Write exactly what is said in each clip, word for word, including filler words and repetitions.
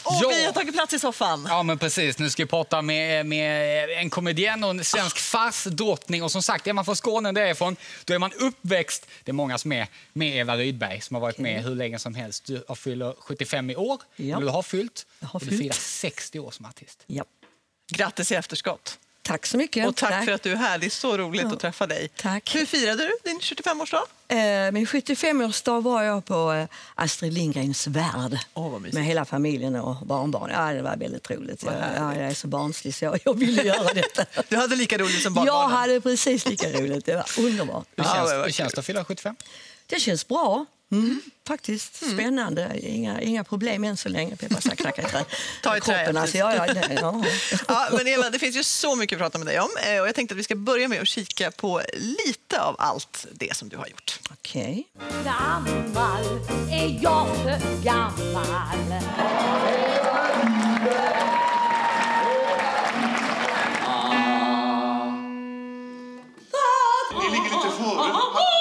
Och ja. vi har tagit plats i soffan. Ja, men precis. Nu ska vi prata med, med en komedian och en svensk farsdrottning. Och som sagt, är man från Skåne därifrån, då är man uppväxt. Det är många som är med Eva Rydberg som har varit med hur länge som helst. Du har fyllt sjuttiofem i år. Ja. Du har fyllt. Jag har och fyllt. du firar sextio år som artist. Ja. Grattis i efterskott. Tack så mycket. Och tack, tack för att du är här. Det är så roligt ja. att träffa dig. Tack. Hur firade du din tjugofemårsdag? Eh, min sjuttiofemårsdag var jag på eh, Astrid Lindgrens värld. Åh, vad mysigt. Med hela familjen och barnbarn. Ja, det var väldigt roligt. Jag, härligt. ja, jag är så barnslig så jag ville göra detta. Du hade lika roligt som barnbarnen. Jag hade precis lika roligt. Det var underbart. Hur Ja, känns, det var hur känns det att fylla sjuttiofem? Det känns bra. Mm. Faktiskt spännande. Inga, inga problem än så länge. Jag bara så här knacka i trä. Ta i trä, Kroppen, alltså, ja, ja, det, ja. Ja, men Eva, det finns ju så mycket att prata med dig om. Eh, Och jag tänkte att vi ska börja med att kika på lite av allt det som du har gjort. Okej. Gammal är jag för gammal. Ni ligger lite före.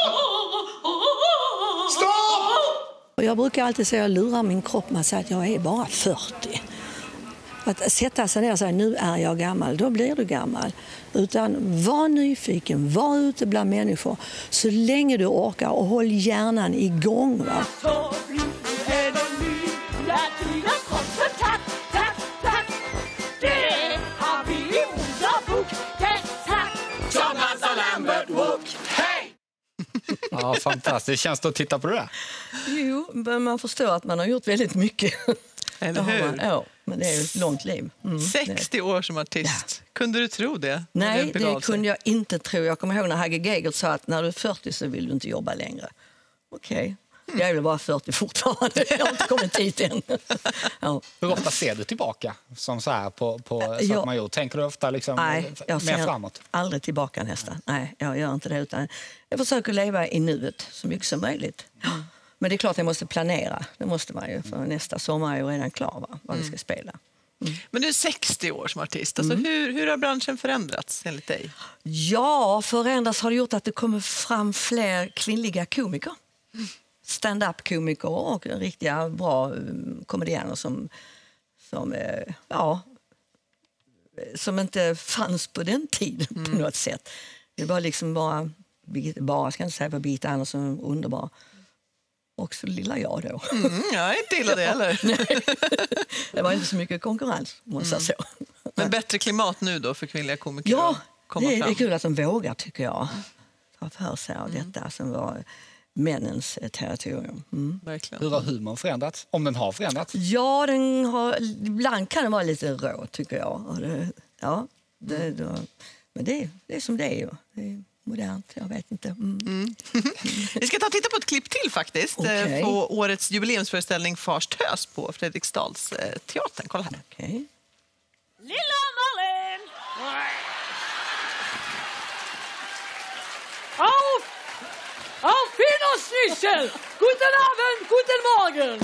Stopp! Och jag brukar alltid säga att jag lurar min kropp med att säga att jag är bara fyrtio. Att sätta sig ner och säga nu är jag gammal, då blir du gammal. Utan var nyfiken, var ute bland människor så länge du orkar och håll hjärnan igång. Va? Så blir du en ny, när tiden kom så tack, tack, tack. Det har vi i vår bok, tack, tack. Thomas och Lambert Walk. Hej! Ja, fantastiskt. Känns det att titta på det där? Jo, men man förstår att man har gjort väldigt mycket. Eller Det har hur? man, ja, men det är ju ett långt liv. Mm, det. sextio år som artist. Kunde du tro det? när Nej, begav det sig? kunde jag inte tro. Jag kommer ihåg när Hagge Geigert sa att när du är fyrtio så vill du inte jobba längre. Okej, okay. Jag är väl bara fyrtio fortfarande. Jag har inte kommit dit än. Ja. Hur ofta ser du tillbaka som så här på, på saker Ja. man gjort? Tänker du ofta liksom Nej, jag mer ser framåt? aldrig tillbaka nästan. Nej, jag gör inte det. Utan jag försöker leva i nuet så mycket som möjligt. Men det är klart jag måste planera. Det måste man ju. För nästa sommar är ju redan klar, va? Vad vi ska spela. Men du är sextio år som artist. Alltså, hur, hur har branschen förändrats enligt dig? Ja, förändras har det gjort att det kommer fram fler kvinnliga komiker. Stand-up-komiker och riktiga bra um, komedianer som, som, eh, ja, som inte fanns på den tiden mm. på något sätt. Det var liksom bara, bara ska jag inte säga vad Birgitta Andersson är underbar. Och så lilla jag då. Mm, jag är inte illa det heller. Det var inte så mycket konkurrens, måste jag säga. Men bättre klimat nu då för kvinnliga komiker Ja, att komma det är, det är fram? kul att de vågar, tycker jag. Ta för sig av detta som var männens eh, territorium. Mm. Verkligen. Hur har humorn förändrats? Om den har förändrats? Ja, den har, ibland kan den vara lite rå, tycker jag. Och det, ja, det, då, men det, det är som det är ju. Det är modernt, jag vet inte. Mm. Mm. Vi ska ta och titta på ett klipp till faktiskt. Okej. eh, På årets jubileumsföreställning Fars tös på Fredriksdals eh, teatern. Kolla här. Okej. Lilla Marlene! Auf! Auf Wiedersehen! Guten Abend, guten Morgen!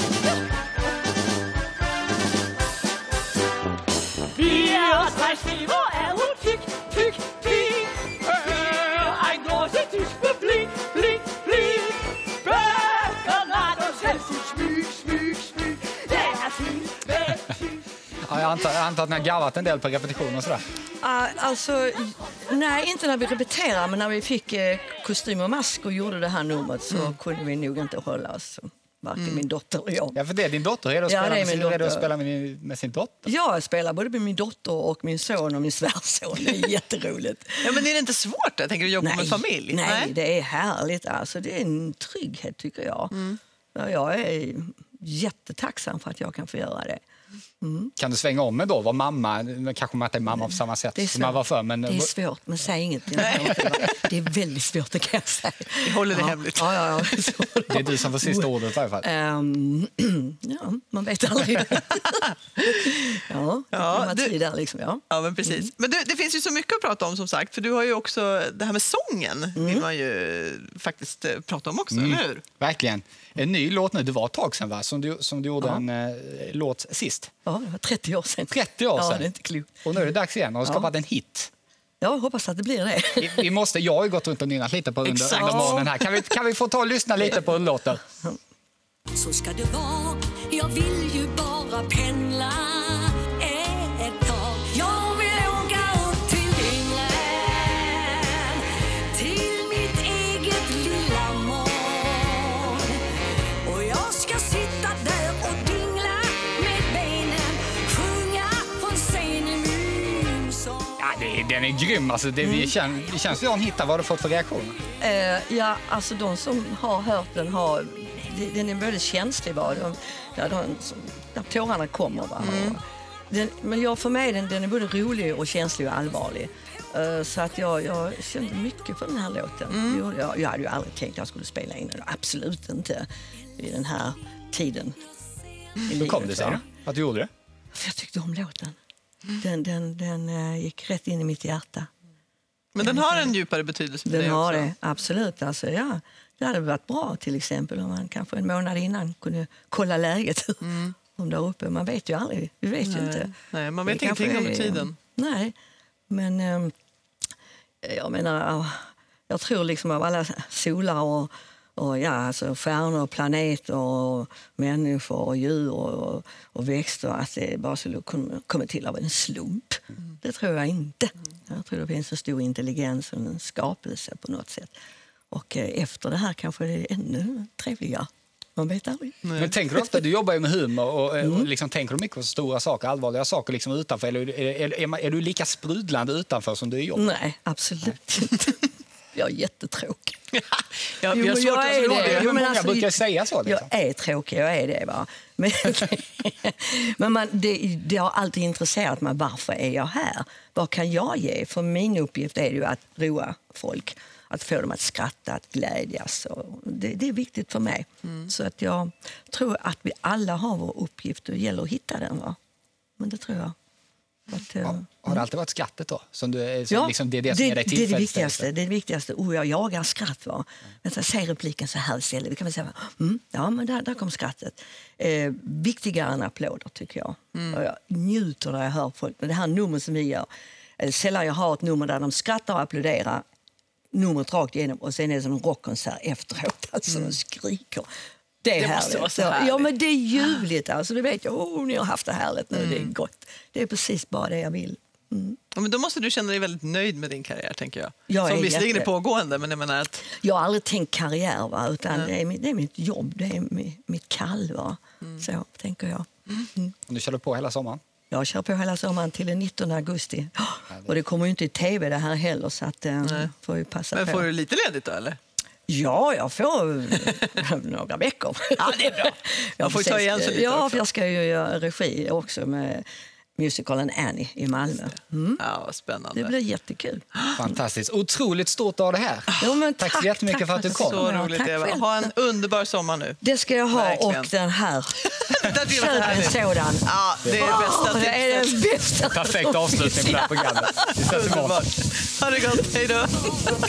Wir zwei Schieber, er und Tick, Tick, Tick. Ein großer Tisch für Blink, Blink, Blink. Böckerna, de säljs i smyg, smyg, smyg. Det är fint, det är fint. Ja, jag, antar, jag antar att ni har garvat en del på repetition och sådär. Uh, alltså, nej, inte när vi repeterade, men när vi fick eh, kostym och mask och gjorde det här numret så mm. kunde vi nog inte hålla oss. Varken mm. min dotter och jag. Ja, för det är din dotter. Är det att Ja, spela, det är med, min sin, är det att dotter. spela med, med sin dotter? Jag spelar både med min dotter och min son och min svärson. Det är jätteroligt. Ja, men är det inte svårt jag tänker, att jobba nej, med familj? Nej, Nej, det är härligt. Alltså, det är en trygghet, tycker jag. Mm. Ja, jag är jättetacksam för att jag kan få göra det. Mm. Kan du svänga om med då? Var mamma, kanske man inte är mamma på samma sätt Det är som man var för. Men det är svårt, men säg inget. Det är väldigt svårt, det kan jag säga. Vi håller det ja. hemligt. Ja, ja, ja. det är du som får sista ordet i alla fall. Um, ja, man vet aldrig. ja, Ja, det du- tid där liksom, ja. Ja, men precis. Mm. Men du, det finns ju så mycket att prata om som sagt. För du har ju också, det här med sången Mm. vill man ju faktiskt eh, prata om också, eller hur? Verkligen. En ny låt nu. Det var ett tag sedan, va? Som du, som du gjorde Ja. en eh, låt sist. Ja, det var trettio år sedan. trettio år Ja, sedan. det är inte klokt. Och nu är det dags igen. Och har skapat en hit. Jag hoppas att det blir det. Vi, vi måste, jag har ju gått runt och nynnat lite på under, Exakt. under morgonen här. Kan vi, kan vi få ta och lyssna lite på hur det låter? Så ska det vara, jag vill ju bara bara pendla ett tag. Jag vill åka upp till himlen, till mitt eget lilla mål. Och jag ska sitta där och dingla med benen, sjunga från scenen min sång. Ja, det, den är grym. Alltså, det, Mm. det, känns, det känns som att hitta. Vad har du fått för reaktioner? Eh, ja, alltså de som har hört den har... det- Den är väldigt känslig, va? De, där, de, där tårarna kommer, va? Mm. Och Den, men jag för mig den, den är både rolig och känslig och allvarlig. Eh, så att jag, jag kände mycket för den här låten. Mm. Jag, jag, jag hade ju aldrig tänkt att jag skulle spela in den. Absolut inte i den här tiden. I Hur livet, kom det sig va? då? Att du gjorde det? För jag tyckte om låten. Den, den, den eh, gick rätt in i mitt hjärta. Men den har en djupare betydelse för Den dig har också. det, absolut. Alltså, ja, det hade varit bra till exempel om man kanske en månad innan kunde kolla läget om där uppe. Man vet ju aldrig. Vi vet ju Nej. inte. Nej, man Det vet kanske ingenting under är- tiden. Nej, men eh, jag menar, jag tror liksom av alla solar och, och ja, alltså stjärnor och planeter och människor och djur och, och växter, att det bara skulle komma komma till av en slump. Det tror jag inte. Jag tror det finns en stor intelligens och en skapelse på något sätt. Och eh, efter det här kanske det är ännu trevligare. Man vet aldrig. Men tänker du ofta, du jobbar ju med humor och, Mm. och liksom, tänker du mycket på stora saker, allvarliga saker liksom utanför? Eller är, är, är, man- är du lika sprudlande utanför som du är i jobb? Nej, absolut inte. Jag är jättetråkig. Ja, Jo, vi har men svårt jag att är förstå det. det. Jo, men Många alltså, brukar säga så. Liksom. Jag är tråkig, jag är det bara. Men, men man, det, det har alltid intresserat mig. Varför är jag här? Vad kan jag ge? För min uppgift är ju att roa folk. Att få dem att skratta, att glädjas. Och det, det är viktigt för mig. Så att jag tror att vi alla har vår uppgift och det gäller att hitta den. Va? Men det tror jag. Att, eh, Ja. Har det alltid varit skrattet då? Som du, är- som, Ja, liksom, det är det som det, ger dig det är det tillfredsställelse? viktigaste. Det är det viktigaste. Oh, jag jagar skratt. Va? Men så, säg repliken så här istället. Vi kan väl säga, mm, ja, men där, där kom skrattet. Eh, viktigare än applåder, tycker jag. Och jag njuter när jag hör folk. Men det här numret som vi gör, eller sällan jag har ett nummer där de skrattar och applåderar numret rakt igenom och sen är det som en rockkonsert efteråt. Alltså de skriker. Det är Det måste härligt. vara så Ja, härligt. men det är ljuvligt. Alltså, det vet jag. Oh, ni har haft det härligt nu. Det är gott. Det är precis bara det jag vill. Ja, men då måste du känna dig väldigt nöjd med din karriär, tänker jag. Jag Som är visserligen är jätte- pågående, men jag menar att... Jag har aldrig tänkt karriär, va? Utan det, är mitt, det är mitt jobb, det är mitt, mitt kall. Va? Så tänker jag. Och du körde på hela sommaren? Jag kör på hela sommaren till den nittonde augusti. Och det kommer ju inte i tv det här heller, så att, eh, får ju passa Men på. får du lite ledigt då, eller? Ja, jag får några veckor. Ja, det är bra. Man får ju ta igen sig lite Ja, också. för jag ska ju göra regi också med musicalen Annie i Malmö. Mm. Ja, vad spännande. Det blir jättekul. Fantastiskt. Otroligt stort av det här. Ja, men Tack så tack, jättemycket tack för att du för kom. Så Ja, roligt, tack Eva. själv. Ha en underbar sommar nu. Det ska jag ha, Verkligen. och den här. Det blir Köp en härligt. sådan. Ja, det är det bästa Åh, det är tipset. den bästa. Perfekt avslutning på det här programmet. Vi ses imorgon. Underbart. Ha det gott. Hej då.